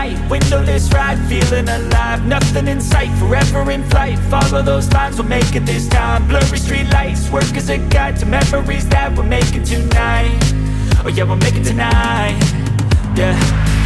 light, windowless ride, feeling alive. Nothing in sight, forever in flight. Follow those lines, we'll make it this time. Blurry street lights, work as a guide to memories that we're making tonight. Oh yeah, we'll make it tonight. Yeah.